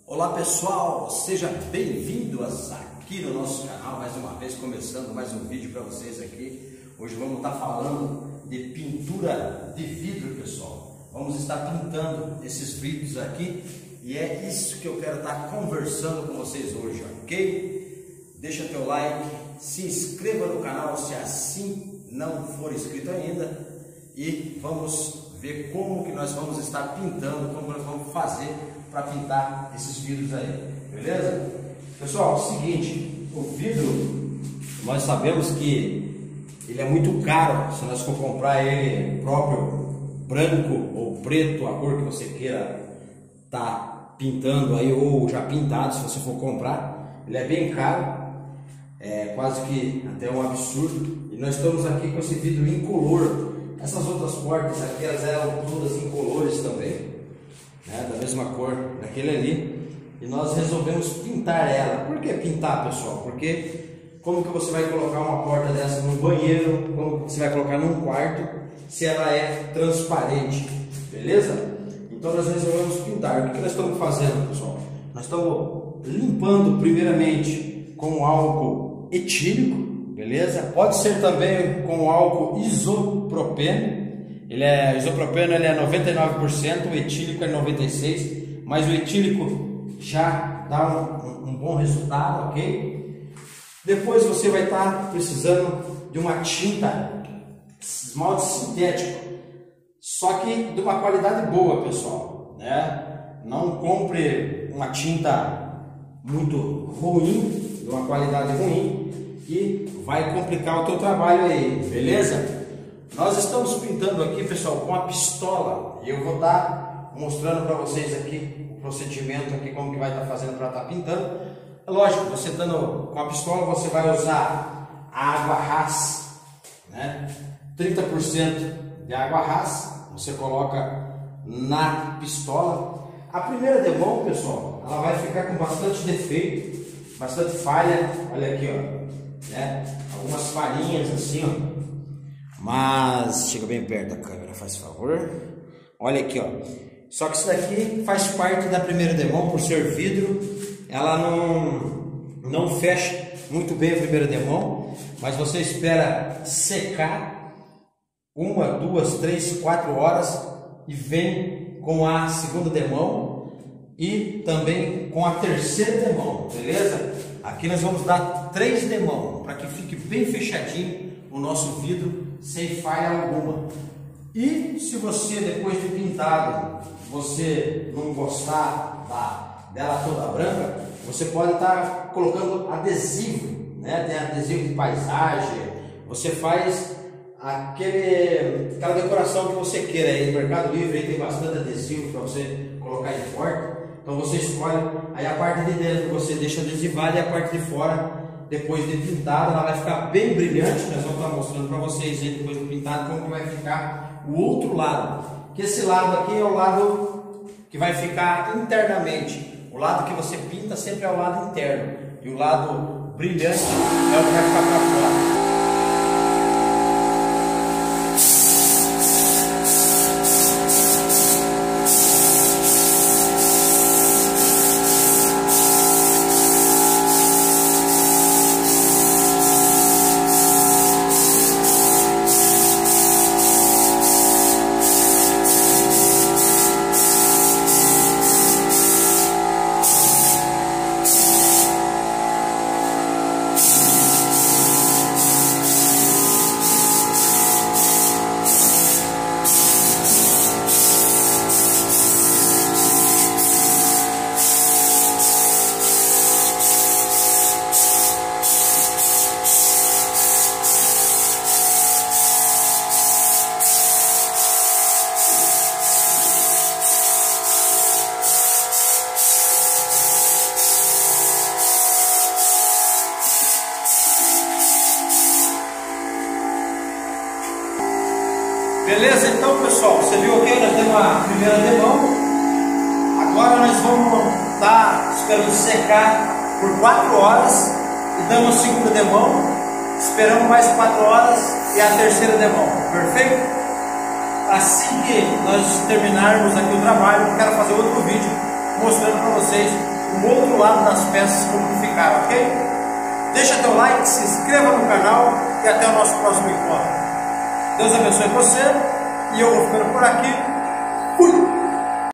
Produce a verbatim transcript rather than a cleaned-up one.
Olá pessoal, sejam bem-vindos aqui no nosso canal, mais uma vez começando mais um vídeo para vocês aqui. Hoje vamos estar falando de pintura de vidro, pessoal. Vamos estar pintando esses vidros aqui e é isso que eu quero estar conversando com vocês hoje, ok? Deixa teu like, se inscreva no canal se assim não for inscrito ainda e vamos ver como que nós vamos estar pintando, como nós vamos fazer para pintar esses vidros aí, beleza? Pessoal, é o seguinte, o vidro, nós sabemos que ele é muito caro se nós for comprar ele próprio, branco ou preto, a cor que você queira tá pintando aí, ou já pintado, se você for comprar, ele é bem caro, é quase que até um absurdo, e nós estamos aqui com esse vidro incolor. Essas outras portas aqui, elas eram todas incolores também, né, da mesma cor daquele ali, e nós resolvemos pintar ela. Por que pintar, pessoal? Porque como que você vai colocar uma porta dessa no banheiro, como você vai colocar num quarto, se ela é transparente, beleza? Então nós resolvemos pintar. O que nós estamos fazendo, pessoal? Nós estamos limpando primeiramente com álcool etílico, beleza? Pode ser também com álcool isopropeno. Ele é isopropeno, ele é noventa e nove por cento, o etílico é noventa e seis por cento, mas o etílico já dá um, um bom resultado, ok? Depois você vai estar precisando de uma tinta esmalte sintético, só que de uma qualidade boa, pessoal, né? Não compre uma tinta muito ruim, de uma qualidade ruim, e vai complicar o teu trabalho aí, beleza? Nós estamos pintando aqui, pessoal, com a pistola, e eu vou estar mostrando para vocês aqui o procedimento aqui, como que vai estar fazendo para estar pintando. É lógico, você estando com a pistola, você vai usar a água Hass, né? trinta por cento de água Hass, você coloca na pistola. A primeira demão, pessoal, ela vai ficar com bastante defeito, bastante falha, olha aqui, ó, né? Algumas falhinhas assim, ó. Mas chega bem perto da câmera, faz favor. Olha aqui, ó. Só que isso daqui faz parte da primeira demão, por ser vidro, ela não não fecha muito bem a primeira demão, mas você espera secar uma, duas, três, quatro horas e vem com a segunda demão e também com a terceira demão, beleza? Aqui nós vamos dar três demão para que fique bem fechadinho o nosso vidro sem falha alguma. E se você, depois de pintado, você não gostar da, dela toda branca, você pode estar colocando adesivo, né? Tem adesivo de paisagem, você faz aquele, aquela decoração que você queira. Aí no Mercado Livre aí tem bastante adesivo para você colocar em porta. Então você escolhe, aí a parte de dentro você deixa adesivada e a parte de fora, depois de pintado, ela vai ficar bem brilhante. Nós vamos estar mostrando para vocês aí, depois de pintado, como vai ficar o outro lado. Que esse lado aqui é o lado que vai ficar internamente. O lado que você pinta sempre é o lado interno, e o lado brilhante é o que vai ficar para fora. Beleza? Então, pessoal, você viu aqui, nós temos a primeira demão. Agora nós vamos estar esperando secar por quatro horas e damos a segunda demão, esperamos mais quatro horas e a terceira demão, perfeito? Assim que nós terminarmos aqui o trabalho, eu quero fazer outro vídeo mostrando para vocês o outro lado das peças como ficaram, ok? Deixa teu like, se inscreva no canal e até o nosso próximo encontro. Deus abençoe você e eu vou ficando por aqui. Fui!